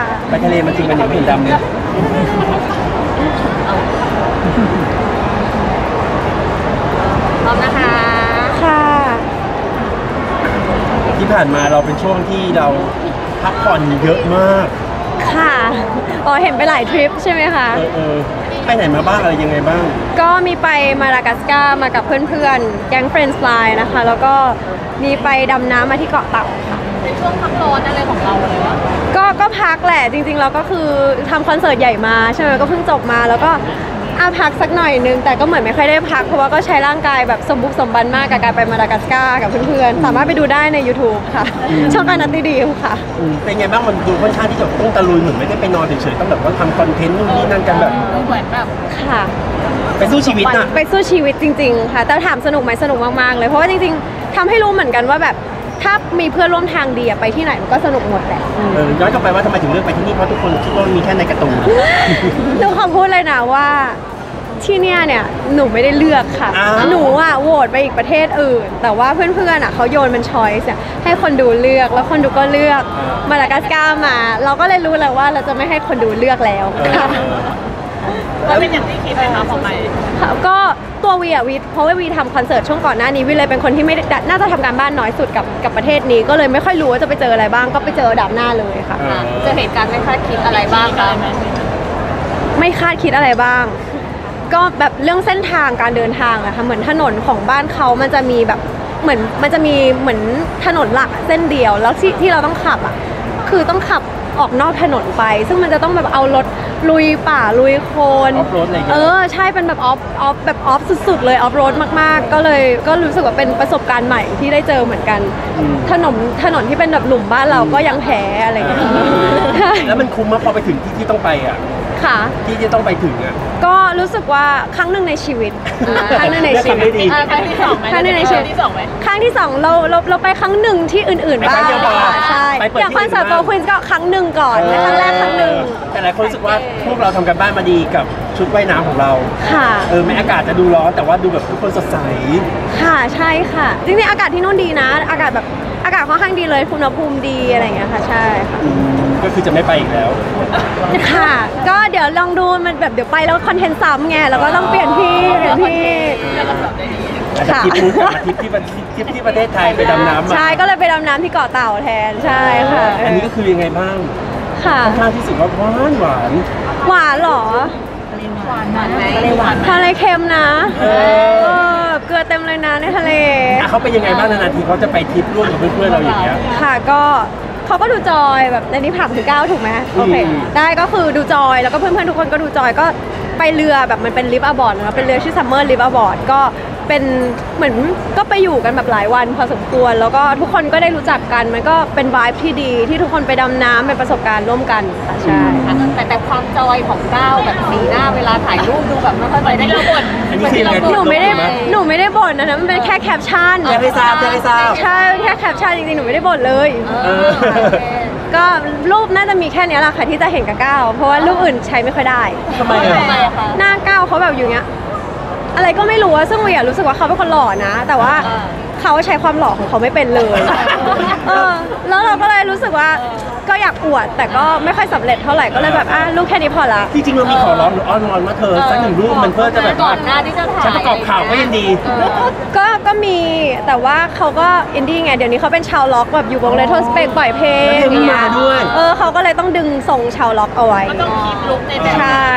ไปทะเลมันจริงเป็นอย่างอื่นดำเนี่ยพร้อมนะคะค่ะที่ผ่านมาเราเป็นช่วงที่เราพักผ่อนเยอะมากค่ะเห็นไปหลายทริปใช่ไหมคะไปไหนมาบ้างอะไรยังไงบ้างก็มีไปมาดากัสการ์มากับเพื่อนๆแก๊งเฟรนด์ฟลายนะคะแล้วก็มีไปดำน้ำมาที่เกาะเต่าค่ะเป็นช่วงพักร้อนอะไรของเราเลยวะก็พักแหละจริงๆเราก็คือทำคอนเสิร์ตใหญ่มาใช่ไหมก็เพิ่งจบมาแล้วก็พักสักหน่อยนึงแต่ก็เหมือนไม่ค่อยได้พักเพราะว่าก็ใช้ร่างกายแบบสมบุกสมบันมากกับการไปมาดากัสการ์กับเพื่อนๆสามารถไปดูได้ใน YouTube ค่ะช่องการนัตตี้ดีค่ะเป็นไงบ้างมันดูค่อนข้างที่จะต้องตะลุยเหมือนไม่ได้ไปนอนเฉยๆต้องแบบว่าทำคอนเทนต์นู่นนี่นั่นกันแบบเหมือนแบบค่ะไปสู้ชีวิตนะไปสู้ชีวิตจริงๆค่ะแต่ถามสนุกไหมสนุกมากๆเลยเพราะว่าจริงๆทำให้รู้เหมือนกันว่าแบบถ้ามีเพื่อนร่วมทางดีไปที่ไหนมันก็สนุกหมดแหละย้อนกลับไปว่าทำไมถึงเลือกไปที่นี่เพราะทุกคนคิดว่ามีแค่ในการ์ตูนหนูขอพูดเลยนะว่าที่เนี่ยหนูไม่ได้เลือกค่ะหนูโหวตไปอีกประเทศอื่นแต่ว่าเพื่อนๆเขาโยนเป็นช้อยส์ให้คนดูเลือกแล้วคนดูก็เลือกมาดากัสการ์มาเราก็เลยรู้แล้วว่าเราจะไม่ให้คนดูเลือกแล้วค่ะแล้วเป็นอย่างที่คิดไหมคะของใหม่ก็ตัววีเพราะว่าวีทำคอนเสิร์ตช่วงก่อนหน้านี้วีเลยเป็นคนที่ไม่น่าจะทำการบ้านน้อยสุดกับประเทศนี้ก็เลยไม่ค่อยรู้ว่าจะไปเจออะไรบ้างก็ไปเจอดับหน้าเลยค่ะเจอเหตุการณ์ไม่คาดคิดอะไรบ้างคะไม่คาดคิดอะไรบ้างก็แบบเรื่องเส้นทางการเดินทางอะค่ะเหมือนถนนของบ้านเขามันจะมีแบบเหมือนถนนหลักเส้นเดียวแล้วที่เราต้องขับอะคือต้องขับออกนอกถนนไปซึ่งมันจะต้องแบบเอารถลุยป่าลุยโคลนใช่เป็นแบบออฟแบบออฟสุดๆเลยออฟโรดมากๆก็รู้สึกว่าเป็นประสบการณ์ใหม่ที่ได้เจอเหมือนกันถนนที่เป็นแบบหลุมบ้านเราก็ยังแพ้อะไรอย่างเงี้ยแล้วมันคุ้มมากพอไปถึงที่ต้องไปอ่ะที่จะต้องไปถึงอ่ะก็รู้สึกว่าครั้งหนึ่งในชีวิตครั้งหนึ่งในชีวิตครั้งที่สองไหมครั้งหนึ่งในชีวิตครั้งที่สองเราไปครั้งหนึ่งที่อื่นๆบ้างใช่อย่างคอนเสิร์ตโกลควีนส์ก็ครั้งหนึ่งก่อนครั้งแรกครั้งหนึ่งแต่หลายคนรู้สึกว่าพวกเราทำกันบ้านมาดีกับชุดว่ายน้ำของเราค่ะแม้อากาศจะดูร้อนแต่ว่าดูแบบทุกคนสดใสค่ะใช่ค่ะจริงๆอากาศที่นู่นดีนะอากาศค่อนข้างดีเลยอุณหภูมิดีอะไรอย่างเงี้ยค่ะใช่ค่ะก็คือจะไม่ไปอีกแล้วค่ะก็เดี๋ยวลองดูมันแบบเดี๋ยวไปแล้วคอนเทนต์ซ้ำไงแล้วก็ต้องเปลี่ยนที่ค่ะทริปนู้นกับทริปที่ประเทศไทยไปดำน้ำใช่ก็เลยไปดำน้ำที่เกาะเต่าแทนใช่ค่ะอันนี้ก็คือยังไงบ้างค่ะค่อนข้างที่สุดว่าหวานหรอทะเลเค็มนะเกลือเต็มเลยนะในทะเลเขาเป็นยังไงบ้างนานๆทีเขาจะไปทริปร่วมกับเพื่อนๆเราอย่างเงี้ยค่ะก็เขาก็ดูจอยแบบในนี้ผ่านถึง9ถูกไหมโอเคได้ก็คือดูจอยแล้วก็เพื่อนๆทุกคนก็ดูจอยก็ไปเรือแบบมันเป็นลิฟต์อบอร์ดนะเป็นเรือชื่อซัมเมอร์ลิฟต์อบอร์ดก็เป็นเหมือนก็ไปอยู่กันแบบหลายวันพอสมควรแล้วก็ทุกคนก็ได้รู้จักกันมันก็เป็นไวบ์ที่ดีที่ทุกคนไปดำน้ำเป็นประสบการณ์ร่วมกันค่ะใช่แต่ความจอยของก้าวแบบสีหน้าเวลาถ่ายรูปดูแบบไม่ค่อยได้บ่นหนูไม่ได้บ่นนะมันเป็นแค่แคปชั่นจะไม่ทราบใช่แค่แคปชั่นจริงๆหนูไม่ได้บ่นเลยก็รูปน่าจะมีแค่นี้แหละค่ะที่จะเห็นกับก้าวเพราะว่ารูปอื่นใช้ไม่ค่อยได้ทำไมหน้าก้าวเขาแบบอยู่เงี้ยอะไรก็ไม่รู้ซึ่งวีรู้สึกว่าเขาเป็นคนหล่อนะแต่ว่าเขาใช้ความหล่อของเขาไม่เป็นเลยแล้วเราก็เลยรู้สึกว่าก็อยากอวดแต่ก็ไม่ค่อยสำเร็จเท่าไหร่ก็เลยแบบรูปแค่นี้พอละจริงๆเรามีขอร้องหรืออ้อนวอนว่าเธอสักหนึ่งรูปมันเพื่อจะแบบก่อนหน้าที่จะถ่ายฉันประกอบข่าวก็ยังดีก็มีแต่ว่าเขาก็อินดี้ไงเดี๋ยวนี้เขาเป็นชาวล็อกแบบอยู่วงเลโทสเปกปล่อยเพลงมาด้วยเขาก็เลยต้องดึงทรงชาวล็อกเอาไว้ก็ต้องคีปลุคในแบบใช่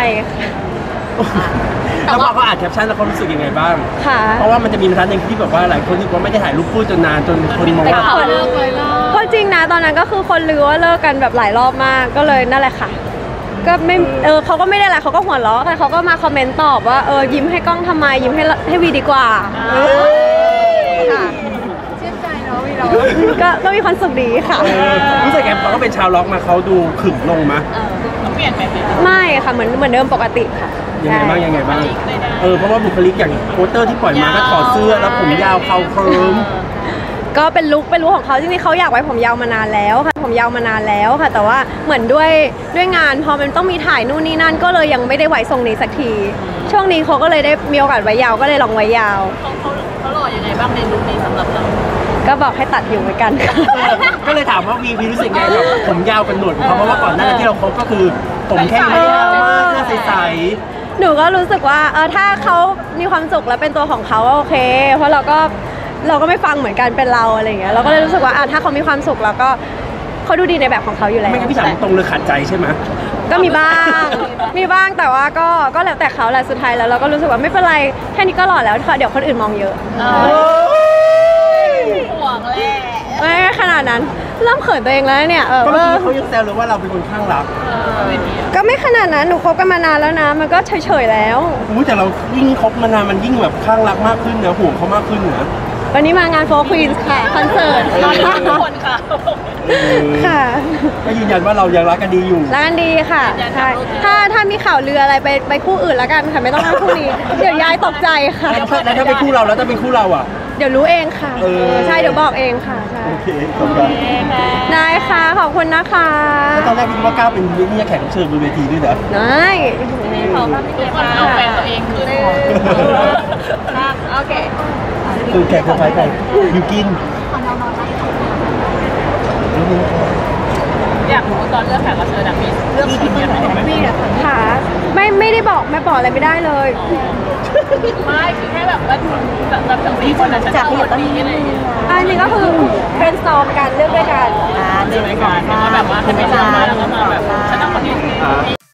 แล้วพอเขาอ่านแคปชั่นแล้วเขารู้สึกยังไงบ้างเพราะว่ามันจะมีบรรทัดหนึ่งที่แบบว่าหลายคนที่ว่าไม่ได้ถ่ายรูปคู่จนนานจนคนมองว่าก็จริงนะตอนนั้นก็คือคนลือว่าเลิกกันแบบหลายรอบมากก็เลยนั่นแหละค่ะก็ไม่เขาก็ไม่ได้อะไรเขาก็หัวเราะแต่เขาก็มาคอมเมนต์ตอบว่ายิ้มให้กล้องทำไมยิ้มให้วีดีกว่าค่ะชื่นใจเนาะวีเราก็มีความสุขดีค่ะรู้สึกแอมเขาเป็นชาวล็อกมาเขาดูขึงลงมั้ยเปลี่ยนไปไม่ค่ะเหมือนเดิมปกติค่ะยังไงบ้างเพราะว่าบุคลิกอย่างโปสเตอร์ที่ปล่อยมาก็ถอดเสื้อแล้วผมยาวเข่าเคิร์มก็เป็นลุคของเขาจริงๆเขาอยากไว้ผมยาวมานานแล้วค่ะแต่ว่าเหมือนด้วยงานพอมันต้องมีถ่ายนู่นนี่นั่นก็เลยยังไม่ได้ไว้ทรงนี้สักทีช่วงนี้เขาก็เลยได้มีโอกาสไว้ยาวก็เลยลองไว้ยาวเขาหล่อยังไงบ้างในลุคนี้สำหรับเราก็บอกให้ตัดอยู่เหมือนกันก็เลยถามว่าวีรู้สึกไงแบบผมยาวเป็นหนวดของเขาเพราะว่าก่อนหน้าที่เราคบก็คือผมแค่ไม่ยาวมากหน้าใสหนูก็รู้สึกว่าถ้าเขามีความสุขแล้วเป็นตัวของเขาโอเค เพราะเราก็ไม่ฟังเหมือนกันเป็นเราอะไรอย่างเงี้ยเราก็เลยรู้สึกว่าถ้าเขามีความสุขแล้วก็เขาดูดีในแบบของเขาอยู่ๆแล้วไม่งั้นพี่ถามตรงเลยขัดใจใช่ไหมก็มีบ้าง มีบ้างแต่ว่าก็แล้วแต่เขาแหละสุดท้ายแล้วเราก็รู้สึกว่าไม่เป็นไรแค่นี้ก็หล่อแล้วเดี๋ยวคนอื่นมองเยอะห่วงแหละไม่ขนาดนั้นเริ่มเขินตัวเองแล้วเนี่ยก็เมื่อกี้เขายังแซวเลยว่าเราเป็นคนข้างรักก็ไม่ขนาดนั้นหนูคบกันมานานแล้วนะมันก็เฉยๆแล้วแต่เรายิ่งคบมานานมันยิ่งแบบข้างรักมากขึ้นนะห่วงเขามากขึ้นนะวันนี้มางานโฟร์ควีนค่ะคอนเสิร์ตทุกคนค่ะค่ะก็ยืนยันว่าเรายังรักกันดีอยู่ร้านดีค่ะใช่ถ้ามีข่าวเรืออะไรไปคู่อื่นแล้วกันค่ะไม่ต้องมาคู่นี้ เดี๋ยวยายตกใจค่ะแล้วถ้าเป็นคู่เราแล้วถ้าเป็นคู่เราอ่ะเดี๋ยวรู้เองค่ะ ใช่เดี๋ยวบอกเองค่ะใช่โอเคขอบคุณได้ค่ะขอบคุณนะคะตอนแรกพี่คิดว่าก้าวเป็นนี่แขกรับเชิญบนเวทีด้วยนะได้เขาทำให้คนเอาแฟนตัวเองคืนโอเคคือแขกคนไทยใครยูกินอยากรู้ตอนเลือกแขกรับเชิญมีเลือกคนเดียวไหมค่ะไม่ได้บอกไม่บอกอะไรไม่ได้เลยไม่คือแค่แบบว่าแบบทั้ง4คนจะเอาคนนี้อะไรอย่างเงี้ยอันนี้ก็คือเป็นซอมกันเลือกด้วยกันใช่ไหมคะแบบว่าให้ไม่ทำมาแล้วก็มาแบบชนะคนนี้